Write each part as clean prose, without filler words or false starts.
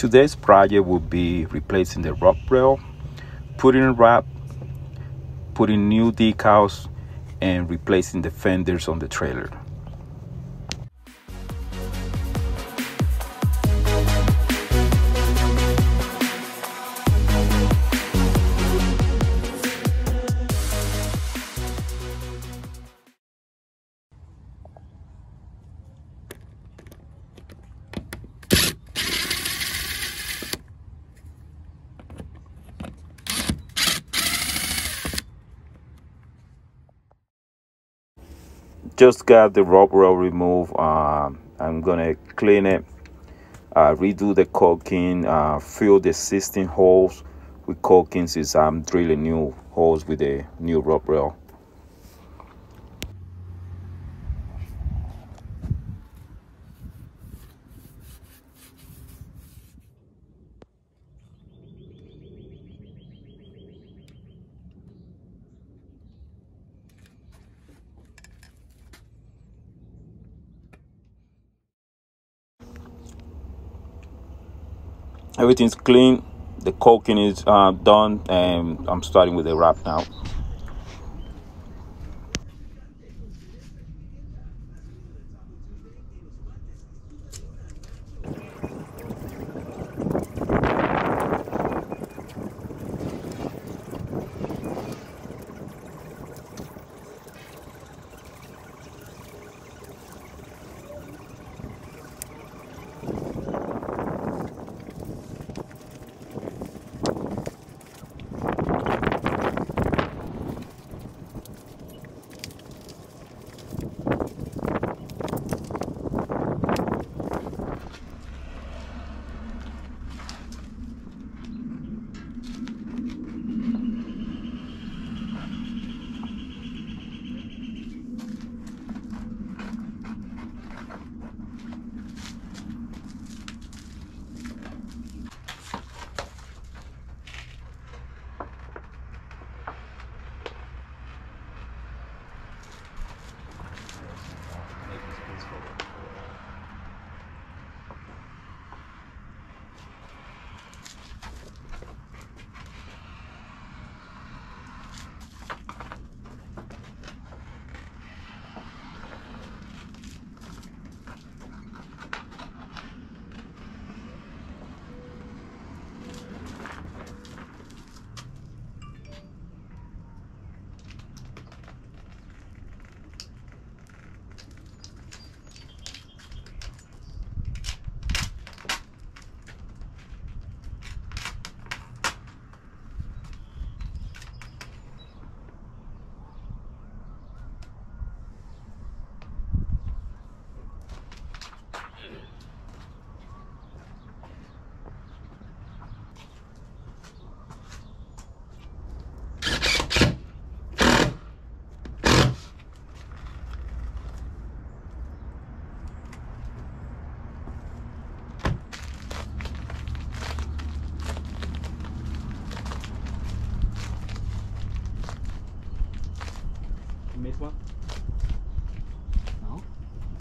Today's project will be replacing the rock rail, putting a wrap, putting new decals, and replacing the fenders on the trailer. Just got the rock rail removed. I'm gonna clean it, redo the caulking, fill the existing holes with caulking since I'm drilling new holes with the new rock rail. Everything's clean. The caulking is done, and I'm starting with the wrap now. Miss one? No?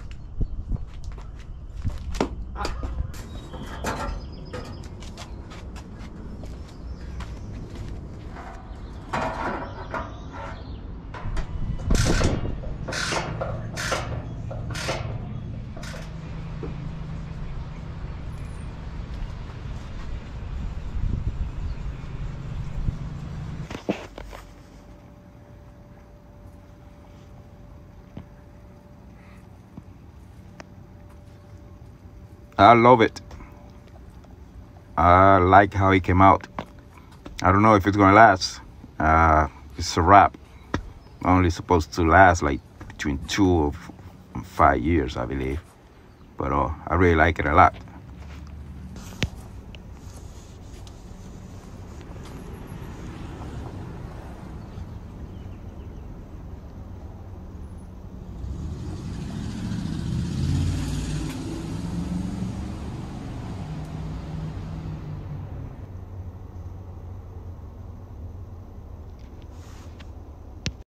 I love it. I like how it came out. I don't know if it's gonna last. It's a wrap. Only supposed to last like between 2 and 5 years, I believe. But I really like it a lot.